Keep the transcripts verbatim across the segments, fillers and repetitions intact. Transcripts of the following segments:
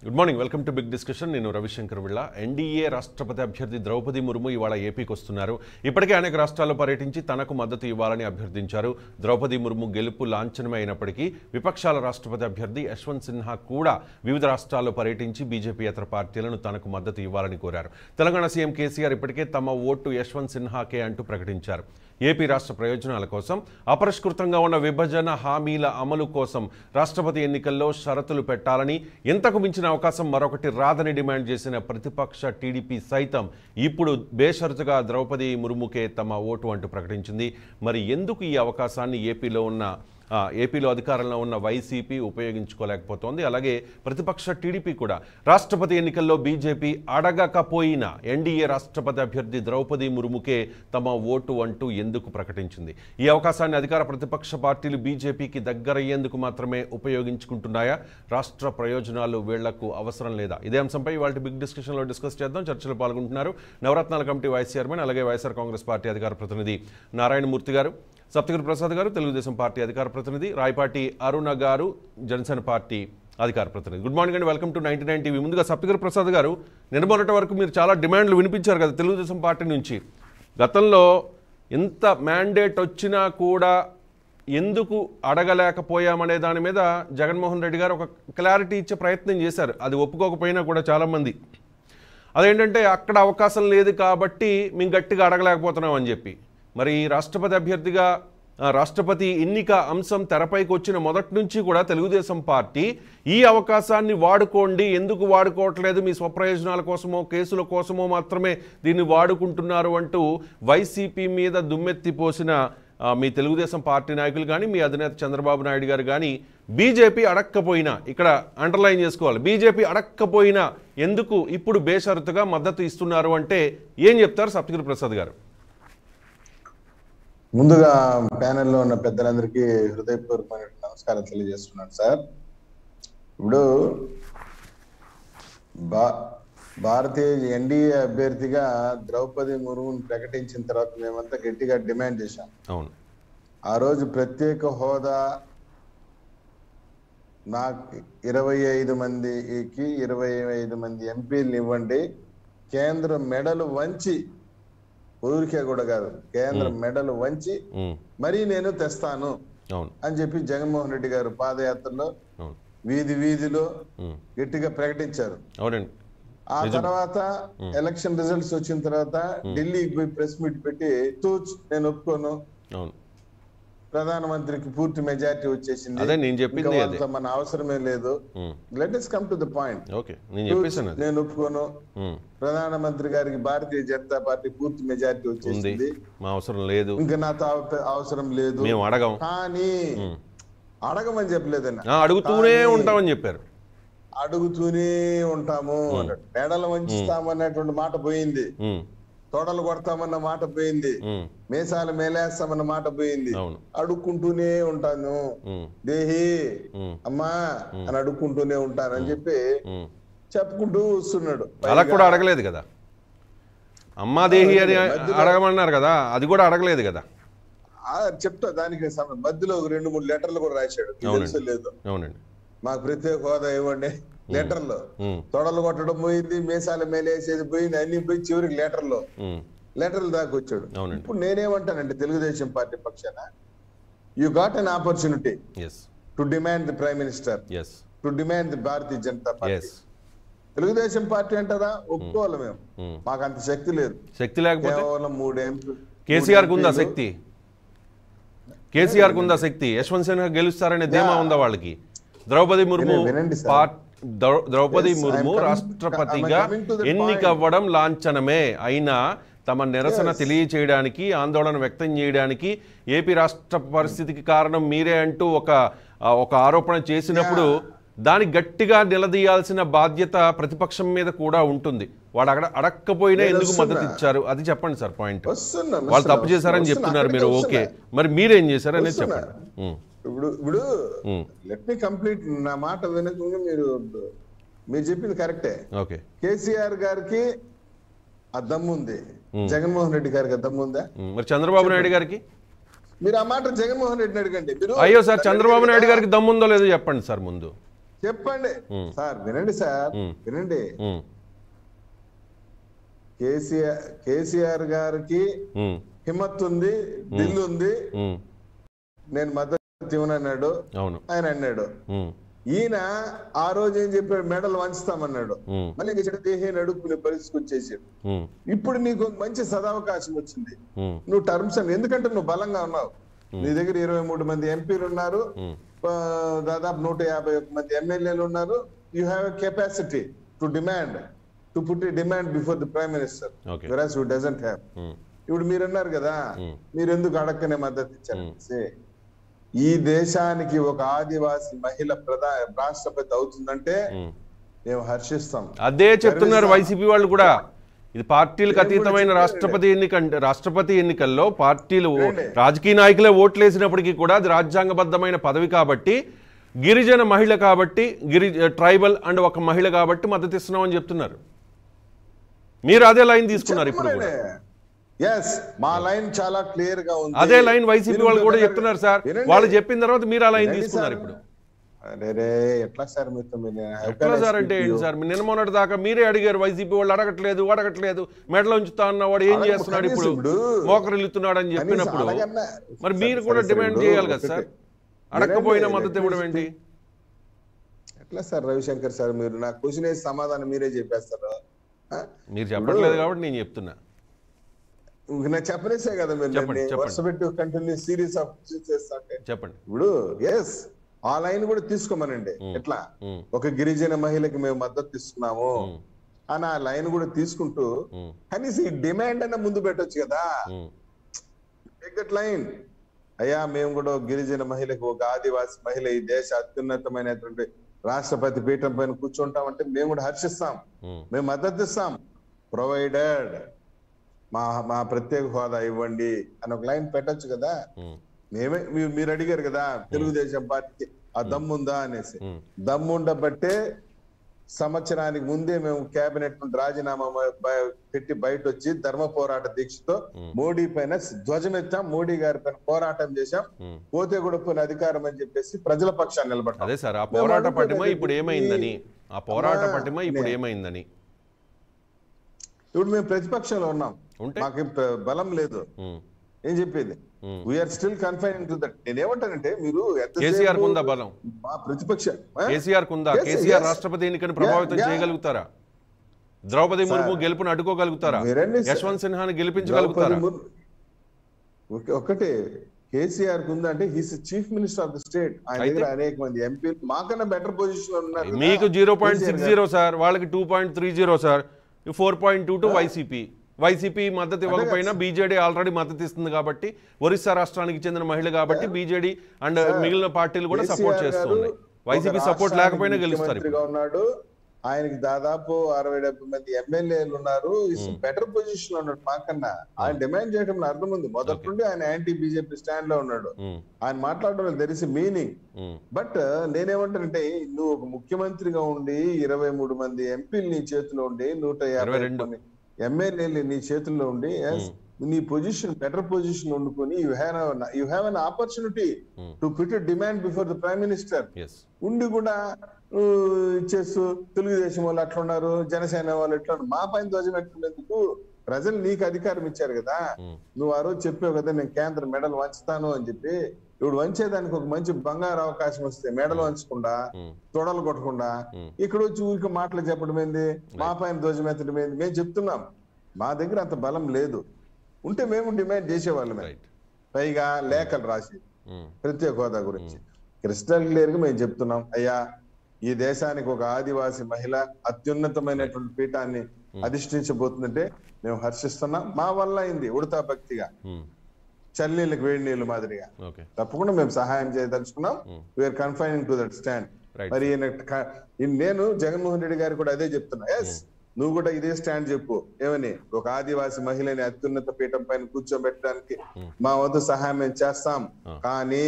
Good morning welcome to big discussion నేను Ravishankar విళ్ళ NDA రాష్ట్రపతి అభ్యర్థి ద్రౌపది ముర్ము ఇవాళ ఏపీకి వస్తున్నారు. ఇప్పటికే అనేక రాష్ట్రాల్లో పర్యటించి తనకు మద్దతు ఇవ్వాలని అభ్యర్థించారు. ద్రౌపది ముర్ము గెలుపు లాంఛనమే అయినప్పటికీ విపక్షాల రాష్ట్రపతి అభ్యర్థి యశ్వంత్ సిన్హా కూడా వివిధ రాష్ట్రాల్లో పర్యటించి బీజేపీయేతర పార్టీలను తనకు మద్దతు ఇవ్వాలని కోరారు. తెలంగాణ సీఎం కేసీఆర్ ఇప్పటికే తమ ఓటు యశ్వంత్ సిన్హాకే అంటూ ప్రకటించారు. ఏపీ రాష్ట్ర ప్రయోజనాల కోసం అపరిష్కృతంగా ఉన్న విభజన హామీల అమలు కోసం రాష్ట్రపతి ఎన్నికల్లో షరతులు పెట్టాలని, ఇంతకు మించిన అవకాశం మరొకటి రాదని డిమాండ్ చేసిన ప్రతిపక్ష టీడీపీ సైతం ఇప్పుడు బేషరతుగా ద్రౌపది ముర్ముకే తమ ఓటు అంటూ ప్రకటించింది. మరి ఎందుకు ఈ అవకాశాన్ని ఏపీలో ఉన్న ఏపీలో అధికారంలో ఉన్న వైసీపీ ఉపయోగించుకోలేకపోతోంది? అలాగే ప్రతిపక్ష టీడీపీ కూడా రాష్ట్రపతి ఎన్నికల్లో బీజేపీ అడగకపోయినా ఎన్డీఏ రాష్ట్రపతి అభ్యర్థి ద్రౌపది ముర్ముకే తమ ఓటు అంటూ ఎందుకు ప్రకటించింది? ఈ అవకాశాన్ని అధికార ప్రతిపక్ష పార్టీలు బీజేపీకి దగ్గరయ్యేందుకు మాత్రమే ఉపయోగించుకుంటున్నాయా? రాష్ట్ర ప్రయోజనాలు వీళ్లకు అవసరం లేదా? ఇదే అంశంపై వాళ్ళ బిగ్ డిస్కషన్లో డిస్కస్ చేద్దాం. చర్చలో పాల్గొంటున్నారు నవరత్నాల కమిటీ వైస్ చైర్మన్, అలాగే వైఎస్ఆర్ కాంగ్రెస్ పార్టీ అధికార ప్రతినిధి నారాయణమూర్తి గారు, సప్తగిరి ప్రసాద్ గారు తెలుగుదేశం పార్టీ అధికార ప్రతినిధి, రాయపాటి అరుణ గారు జనసేన పార్టీ అధికార ప్రతినిధి. గుడ్ మార్నింగ్ అండి, welcome to ninety nine TV. ముందుగా సప్తగిరి ప్రసాద్ గారు, నిన్నమొన్నటి వరకు మీరు చాలా డిమాండ్లు వినిపించారు కదా తెలుగుదేశం పార్టీ నుంచి. గతంలో ఎంత మ్యాండేట్ వచ్చినా కూడా ఎందుకు అడగలేకపోయామనే దాని మీద జగన్మోహన్ రెడ్డి గారు ఒక క్లారిటీ ఇచ్చే ప్రయత్నం చేశారు. అది ఒప్పుకోకపోయినా కూడా చాలామంది అదేంటంటే అక్కడ అవకాశం లేదు కాబట్టి మేము గట్టిగా అడగలేకపోతున్నాం అని చెప్పి. మరి రాష్ట్రపతి అభ్యర్థిగా రాష్ట్రపతి ఎన్నిక అంశం తెరపైకి వచ్చిన మొదటి నుంచి కూడా తెలుగుదేశం పార్టీ ఈ అవకాశాన్ని వాడుకోండి, ఎందుకు వాడుకోవట్లేదు, మీ స్వప్రయోజనాల కోసమో కేసుల కోసమో మాత్రమే దీన్ని వాడుకుంటున్నారు అంటూ వైసీపీ మీద దుమ్మెత్తిపోసిన మీ తెలుగుదేశం పార్టీ నాయకులు కానీ, మీ అధినేత చంద్రబాబు నాయుడు గారు కానీ బీజేపీ అడక్కపోయినా, ఇక్కడ అండర్లైన్ చేసుకోవాలి, బీజేపీ అడక్కపోయినా ఎందుకు ఇప్పుడు బేషరతుగా మద్దతు ఇస్తున్నారు అంటే ఏం చెప్తారు సప్తగిరి ప్రసాద్ గారు? ముందుగా ప్యానెల్లో ఉన్న పెద్దలందరికీ హృదయపూర్వకమైన నమస్కారం తెలియజేస్తున్నాను సార్. ఇప్పుడు భా భారతీయ ఎన్డీఏ అభ్యర్థిగా ద్రౌపది ముర్మును ప్రకటించిన తర్వాత మేమంతా గట్టిగా డిమాండ్ చేశాం. అవును, ఆ రోజు ప్రత్యేక హోదా నాకు ఇరవై ఐదు మందికి ఇరవై ఐదు మంది ఎంపీలు ఇవ్వండి, కేంద్ర మెడలు వంచి, ఊరికే కూడా కాదు, కేంద్ర మెడలు వంచి మరీ నేను తెస్తాను అని చెప్పి జగన్మోహన్ రెడ్డి గారు పాదయాత్రలో వీధి వీధిలో గట్టిగా ప్రకటించారు. ఆ తర్వాత ఎలక్షన్ రిజల్ట్స్ వచ్చిన తర్వాత ఢిల్లీకి పోయి ప్రెస్ మీట్ పెట్టి తూచ్ నేను ఒప్పుకోను, ప్రధానమంత్రికి పూర్తి మెజారిటీ వచ్చేసింది, మన అవసరమే లేదు, let us come to the point, నేను ఒప్పుకోను, ప్రధానమంత్రి గారికి భారతీయ జనతా పార్టీ పూర్తి మెజారిటీ వచ్చేసింది, అవసరం లేదు, ఇంకా నాతో అవసరం లేదు, కానీ అడగమని చెప్పలేదన్న, అడుగుతూనే ఉంటామని చెప్పారు. అడుగుతూనే ఉంటాము, మెడలు వంచుతామన్నటువంటి మాట పోయింది, తోడలు కొడతామన్న మాట పోయింది, మేసాలు మేలేస్తామన్న మాట పోయింది, అడుక్కుంటూనే ఉంటాను దేహి అమ్మా అని అడుక్కుంటూనే ఉంటాను అని చెప్పి చెప్పుకుంటూ వస్తున్నాడు. అలా కూడా అడగలేదు కదా, అమ్మా దేహి అని అడగమన్నారు కదా, అది కూడా అడగలేదు కదా. చెప్తా, దానికి మధ్యలో ఒక రెండు మూడు లెటర్లు కూడా రాశాడు, తెలుసు లేదు, అవునండి, మాకు ప్రత్యేక హోదా ఇవ్వండి లెటర్లో, తొడలు కొట్టడం పోయింది, మేసాల మేలేసేది పోయింది, అన్ని పోయి చివరికి లెటర్లో లెటర్లు దాకా వచ్చాడు. ఇప్పుడు నేనేమంటానంటే తెలుగుదేశం పార్టీ పక్షాన, you got an opportunity to demand the prime minister, to demand the Bharatiya Janata party. Telugu Desam party అంటారా, ఒప్పుకోవాలి మేము, మాకు అంత శక్తి లేదు, శక్తి లేకపోతే కేవలం మూడు ఎంపీ. కేసీఆర్ ఉందా శక్తి? కేసీఆర్ ఉందా శక్తి? యశ్వంత్ సిన్హా గెలుస్తారనే ధీమా ఉందా వాళ్ళకి? ద్రౌపది ముర్ము ద్రౌపది ముర్ము రాష్ట్రపతిగా ఎన్నికవ్వడం లాంఛనమే అయినా తమ నిరసన తెలియచేయడానికి, ఆందోళన వ్యక్తం చేయడానికి, ఏపీ రాష్ట్ర పరిస్థితికి కారణం మీరే అంటూ ఒక ఒక ఆరోపణ చేసినప్పుడు దానికి గట్టిగా నిలదీయాల్సిన బాధ్యత ప్రతిపక్షం మీద కూడా ఉంటుంది. వాడు అక్కడ అడక్కపోయినా ఎందుకు మద్దతు ఇచ్చారు అది చెప్పండి సార్. పాయింట్, వాళ్ళు తప్పు చేశారని చెప్తున్నారు మీరు, ఓకే, మరి మీరేం చేశారు అనేది చెప్పండి. ఇప్పుడు ఇప్పుడు లెట్ మీ కంప్లీట్, నా మాట వినకుండా మీరు మీరు చెప్పింది కరెక్టే. ఓకే, కేసీఆర్ గారికి ఆ దమ్ము ఉంది, జగన్మోహన్ రెడ్డి గారికి ఆ దమ్ము ఉందా? మరి చంద్రబాబు నాయుడు గారికి? మీరు ఆ మాట జగన్మోహన్ రెడ్డిని అడగండి. అయ్యో సార్, చంద్రబాబు నాయుడు గారికి దమ్ముందో లేదో చెప్పండి సార్ ముందు. చెప్పండి సార్, వినండి సార్, వినండి. కేసీఆర్ కేసీఆర్ గారికి హిమ్మత్ ఉంది, దిల్ ఉంది, నేను మద్దతు ఇవ్వనన్నాడు, ఆయన అన్నాడు. ఈయన ఆ రోజు ఏం చెప్పాడు, మెడల్ వంచుతామన్నాడు. మళ్ళీ ఇంకా చెడు దేహేని అడుక్కునే పరిస్థితికి వచ్చేసాడు. ఇప్పుడు నీకు మంచి సదావకాశం వచ్చింది, నువ్వు టర్మ్స్ అని, ఎందుకంటే నువ్వు బలంగా ఉన్నావు, నీ దగ్గర ఇరవై మూడు మంది ఎంపీలు ఉన్నారు, దాదాపు నూట యాభై ఒక్క మంది ఎమ్మెల్యేలు ఉన్నారు. You have a capacity to demand, to put a demand before the prime minister, whereas you doesn't have. ఇప్పుడు మీరు అన్నారు కదా, మీరు ఎందుకు అడక్కనే మద్దతు ఇచ్చారు. ఈ దేశానికి ఒక ఆదివాసి మహిళ ప్రధాన రాష్ట్రపతి అవుతుందంటే మేము హర్షిస్తాం. అదే చెప్తున్నారు వైసీపీ వాళ్ళు కూడా. ఇది పార్టీలకు అతీతమైన రాష్ట్రపతి ఎన్నిక, రాష్ట్రపతి ఎన్నికల్లో పార్టీలు రాజకీయ నాయకులే ఓట్లు వేసినప్పటికీ కూడా అది రాజ్యాంగబద్ధమైన పదవి కాబట్టి, గిరిజన మహిళ కాబట్టి, గిరి ట్రైబల్ అండ్ ఒక మహిళ కాబట్టి మద్దతు ఇస్తున్నామని చెప్తున్నారు. మీరు అదే లైన్ తీసుకున్నారు ఇప్పుడు కూడా. yes మా లైన్ చాలా క్లియర్ గా ఉంది. అదే లైన్ వైసీపీ వాళ్ళు కూడా చెప్తున్నారు సార్. వాళ్ళు చెప్పిన తర్వాత మీరు ఆ లైన్ తీసుకున్నారు ఇప్పుడు. అరే ఎట్లా సార్ మీతో, ఎట్లా సార్ అంటే ఏంటి సార్? నిన్న మొన్నటి దాకా మీరే అడిగారు, వైసీపీ వాళ్ళు అడగట్లేదు అడగట్లేదు మెడలో ఉంచుతా అన్నవాడు ఏం చేస్తున్నాడు ఇప్పుడు, మోకరిల్లుతున్నాడు అని చెప్పినప్పుడు మరి మీరు కూడా డిమాండ్ చేయాలి కదా సార్. అడగకపోయినా మద్దతు ఇవ్వడం ఏంటి? ఎట్లా సార్ రవిశంకర్ సార్, మీరు నా క్వశ్చన్ వేసి సమాధానం మీరే చెప్పేస్తారు. మీరు చెప్పట్లేదు కాబట్టి నేను చెప్తున్నా. నేను చెప్పలేసే కదా మీరు వర్షపెట్టి కంటిన్యూ సిరీస్ ఆఫ్ చేస్తాంటే చెప్పండి. ఇప్పుడు ఎస్ ఆ లైన్ కూడా తీసుకోమనండి. ఎట్లా ఒక గిరిజన మహిళకి మేము మద్దతు ఇస్తున్నాము అని ఆ లైన్ కూడా తీసుకుంటూ కనీసం ఈ డిమాండ్ అన్న ముందు పెట్టొచ్చు కదా. Take that line. అయ్యా మేము కూడా గిరిజన మహిళకి, ఒక ఆదివాసి మహిళ ఈ దేశ అత్యున్నతమైనటువంటి రాష్ట్రపతి పీఠం పైన కూర్చుంటామంటే మేము కూడా హర్షిస్తాం, మేము మద్దతు ఇస్తాం, ప్రొవైడెడ్ మా మా ప్రత్యేక హోదా ఇవ్వండి అని ఒక లైన్ పెట్టొచ్చు కదా. మేమే మీరు అడిగారు కదా తెలుగుదేశం పార్టీకి ఆ దమ్ముందా అనేసి. దమ్ముండబట్టే సంవత్సరానికి ముందే మేము కేబినెట్ నుండి రాజీనామా పెట్టి బయట వచ్చి ధర్మ పోరాట దీక్షతో మోడీ పైన ధ్వజమెత్తాం, మోడీ గారి పైన పోరాటం చేశాం, పోతే కూడా పోయిన అధికారం అని చెప్పేసి ప్రజల పక్షాన్ని నిలబడ్డాం. అదే సార్, ఆ పోరాట పటిమ ఇప్పుడు ఏమైందని, ఆ పోరాట పటిమ ఇప్పుడు ఏమైందని. ఇప్పుడు మేము ప్రతిపక్షంలో ఉన్నాం, మాకు బలం లేదు, ఏం చెప్పేది, we're still confining to that. నేను ఏమంటానంటే మీరు కేసీఆర్ కుందా బలం, మా ప్రతిపక్ష కేసీఆర్ కుందా, కేసీఆర్ రాష్ట్రపతి ఎన్నికను ప్రభావితం చేయగలుగుతారా? ద్రౌపది ముర్ము గెలుపును అడ్డుకోగలుగుతారా? యశ్వంత్ సిన్హాని గెలిపించగలుగుతారా? ఒకటే కేసీఆర్ కుందా అంటే he's chief minister of the state, ఆయన దగ్గర అనేక మంది ఎంపీలు మాకన్నా బెటర్ పొజిషన్ లో ఉన్నారు. మీకు zero point six zero sir, వాళ్ళకి two point three zero sir, four point two two YCP. YCP మద్దతు ఇవ్వకపోయినా బీజేడీ ఆల్రెడీ మద్దతు ఇస్తుంది కాబట్టి, ఒరిస్సా రాష్ట్రానికి చెందిన మహిళ కాబట్టి బీజేడీ అండ్ మిగిలిన పార్టీలు కూడా సపోర్ట్ చేస్తున్నాయి. వైసీపీ సపోర్ట్ లేకపోయినా గెలుస్తారు. ఉన్నాడు, ఆయనకి దాదాపు అరవై డెబ్బై మంది ఎమ్మెల్యేలు ఉన్నారు, బెటర్ పొజిషన్ లో ఉన్నాడు మాకన్నా. ఆయన డిమాండ్ చేయడం అర్థం ఉంది, మొదటి నుండి ఆయన యాంటీ బీజేపీ స్టాండ్ లో ఉన్నాడు. ఆయన మాట్లాడడం దెర్ ఇస్ మీనింగ్. బట్ నేనేమంటానంటే నువ్వు ఒక ముఖ్యమంత్రిగా ఉండి ఇరవై మూడు మంది ఎంపీలు నీ చేతిలో ఉండి నూట యాభై రెండు ఎమ్మెల్యేలు నీ చేతుల్లో ఉండి నీ పొజిషన్ బెటర్ పొజిషన్ వండుకొని you have you have an opportunity to put a demand before the prime minister ఉండి కూడా ఇచ్చేస్తూ తెలుగుదేశం వాళ్ళు అట్లా ఉన్నారు, జనసేన వాళ్ళు ఎట్లా ఉన్నారు, మా పైన ధ్వజం ఎట్టుకునేందుకు ప్రజలు నీకు అధికారం ఇచ్చారు కదా. నువ్వు ఆ రోజు చెప్పావు కదా నేను కేంద్ర మెడల్ వంచుతాను అని చెప్పి. ఇప్పుడు వంచేదానికి ఒక మంచి బంగారు అవకాశం వస్తే మెడలు వంచకుండా, తొడలు కొట్టకుండా ఇక్కడ వచ్చి ఊరికి మాటలు చెప్పడం ఏంది, మా పైన ధ్వజం ఎత్తడం ఏంది. మేము చెప్తున్నాం మా దగ్గర అంత బలం లేదు, ఉంటే మేము డిమాండ్ చేసేవాళ్ళమే. పైగా లేఖలు రాసి ప్రత్యేక హోదా గురించి క్రిస్టల్ క్లియర్ గా మేము చెప్తున్నాం, అయ్యా ఈ దేశానికి ఒక ఆదివాసి మహిళ అత్యున్నతమైనటువంటి పీఠాన్ని అధిష్ఠించబోతుందంటే మేము హర్షిస్తున్నాం. మా వల్ల అయింది ఉడతా భక్తిగా, చల్లనీళ్ళకి వేడి నీళ్ళు మాదిరిగా తప్పకుండా మేము సహాయం చేయదలుచుకున్నాం. We're confining to that stand. మరి నేను జగన్మోహన్ రెడ్డి గారికి కూడా అదే చెప్తున్నా, ఎస్ నువ్వు కూడా ఇదే స్టాండ్ చెప్పు. ఏమని, ఒక ఆదివాసి మహిళని అత్యున్నత పీఠం పైన కూర్చోబెట్టడానికి మా వద్ద సహాయం మేము చేస్తాం, కానీ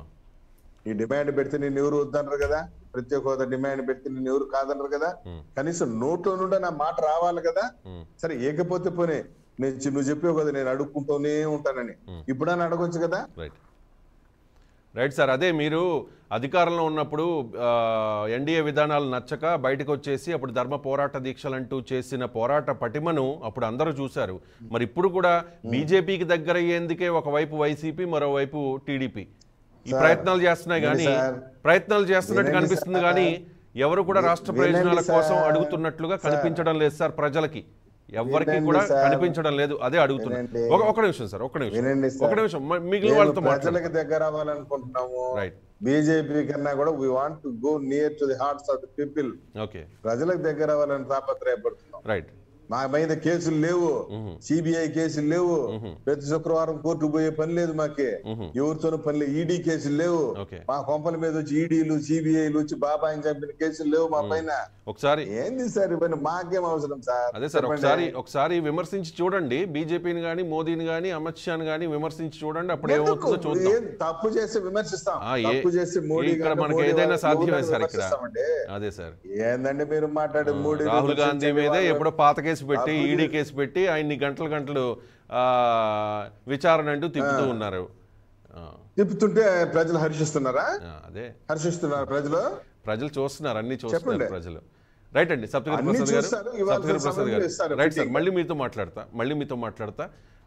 ఈ డిమాండ్ పెడితే నేను ఎవరు వద్దన్నారు కదా, ప్రత్యేక హోదా డిమాండ్ పెడితే నేను ఎవరు కాదన్నారు కదా, కనీసం నోట్లో నుండి నా మాట రావాలి కదా. సరే ఏకపోతే పోనే, నేను నువ్వు చెప్పావు కదా నేను అడుక్కుంటూనే ఉంటానని, ఇప్పుడని అడగొచ్చు కదా. రైట్ సార్, అదే మీరు అధికారంలో ఉన్నప్పుడు ఎన్డీఏ విధానాలు నచ్చక బయటకు వచ్చేసి అప్పుడు ధర్మ పోరాట దీక్షలంటూ చేసిన పోరాట పటిమను అప్పుడు అందరూ చూశారు. మరి ఇప్పుడు కూడా బీజేపీకి దగ్గర అయ్యేందుకే ఒకవైపు వైసీపీ, మరోవైపు టీడీపీ ఈ ప్రయత్నాలు చేస్తున్నాయి కానీ ప్రయత్నాలు చేస్తున్నట్టు కనిపిస్తుంది కానీ ఎవరు కూడా రాష్ట్ర ప్రయోజనాల కోసం అడుగుతున్నట్లుగా కనిపించడం లేదు సార్. ప్రజలకి ఎవరికి కూడా కనిపించడం లేదు. అదే అడుగుతున్నాను. ఒక నిమిషం సార్, ఒక నిమిషం ఒక నిమిషం మిగిలిన వాళ్ళతో ప్రజలకు దగ్గర అవ్వాలనుకుంటున్నాము. బీజేపీ కన్నా కూడా we want to go near to the hearts of the people. Okay, ప్రజలకు దగ్గర అవ్వాలని తాపత్రయపడుతున్నాం. రైట్. మా మీద కేసులు లేవు, సిబిఐ కేసులు లేవు, ప్రతి శుక్రవారం కోర్టుకు పోయే పని లేదు మాకే, ఎవరితోనూ పని లేదు, ఈడీ కేసులు లేవు, మా కొంపల మీద వచ్చి ఈడీలు సిబిఐలు వచ్చి బాబాయిని చంపిన కేసులు లేవు మా పైన. ఒకసారి ఏంది సార్ ఇవన్నీ, మాకేం అవసరం సార్? అదే సార్, ఒకసారి ఒకసారి విమర్శించి చూడండి, బీజేపీని గానీ మోదీని గానీ అమిత్ షాని గానీ విమర్శించి చూడండి, అప్పుడు ఏమవుతుందో చూద్దాం. తప్పు చేసి విమర్శిస్తాం, తప్పు చేసి మోడీ ఇక్కడ మనకి ఏదైనా సాధ్యమే సార్ ఇక్కడ. అదే సార్, ఏందండి మీరు మాట్లాడే మోడీ రాహుల్ గాంధీ మీదే ఎప్పుడో పాత కేసు పెట్టి ఈడీ కేసు పెట్టి ఆయన్ని గంటలు గంటలు ఆ విచారణ అంటూ తిప్పుతూ ఉన్నారు. తిప్పుతుంటే ప్రజలు హర్షిస్తున్నారా? అదే హర్షిస్తున్నారు ప్రజలు, ప్రజలు చూస్తున్నారు, అన్ని చూస్తున్నారు ప్రజలు. రైట్ అండి, సప్తగిరి ప్రసాద్ గారు, సప్తగిరి ప్రసాద్ గారు రైట్ సార్, మళ్ళీ మీతో మాట్లాడతా మళ్ళీ మీతో మాట్లాడతా